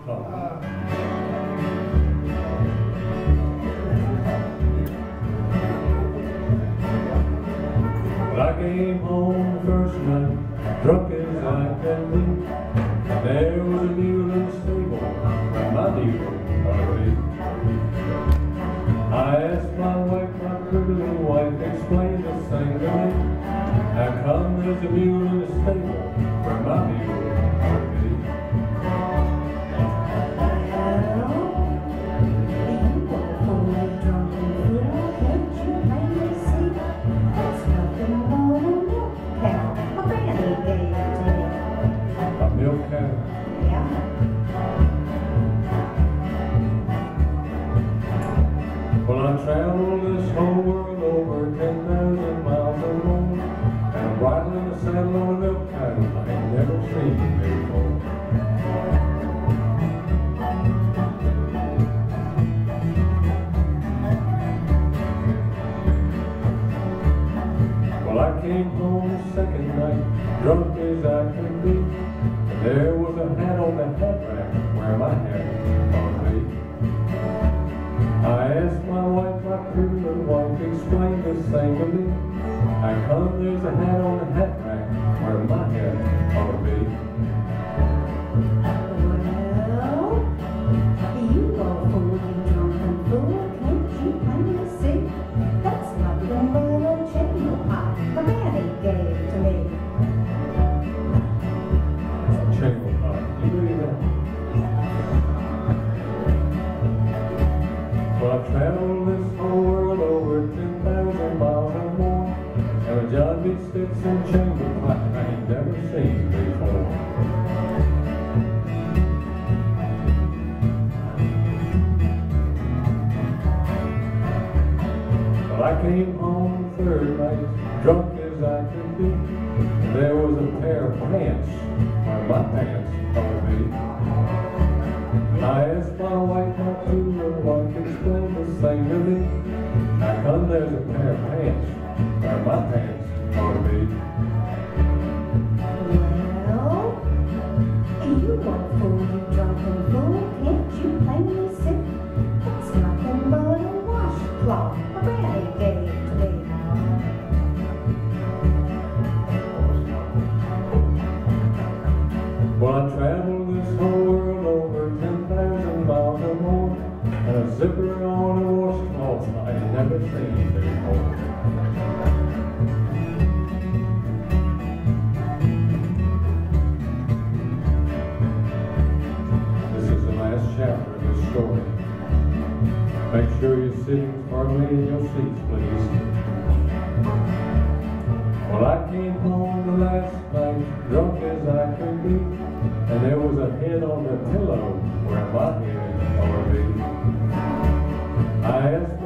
washcloth. Well, I came home the first night, drunk as I can be. There was a mule in the stable where my mule ought to be. I asked my wife, my pretty little wife, explain this thing to me. How come there's a mule in the stable where my mule ought to be? Well, I traveled this whole world over 10,000 miles or more, and I'm riding in the saddle on a milk cow I ain't never seen before. Well, I came home the second night, drunk as I could be, and there was a hat on the hat rack where my hat ought to be. I asked my wife, my pretty little wife, explain this thing to me. How come there's a hat on the hat rack where my hat ought to be? Well, you old fool, you drunken fool, can't you plainly see? That's nothing but a chamber pot my daddy gave to me. A chamber pot, you believe that? Well, I've traveled this whole world over 10,000 miles or more, and a John B. Stetson chamber pot I ain't never seen before. Well, I came home the third night, drunk as I could be, and there was a pair of pants where my pants ought to be. I asked my wife, my pretty little wife, explain this thing to me. How come there's a pair of pants where my pants ought to be? Well, you old fool, you drunken fool, can't you plainly see? That's nothing but a washcloth my daddy gave to me. Well, I traveled this whole world over 10,000 miles or more, and a zipper on a washcloth I ain't never seen before. This is the last chapter of this story. Make sure you're sitting firmly in your seats, please. Well, I came home the last night, drunk as I could be, and there was a head on the pillow where my head ought to be. I asked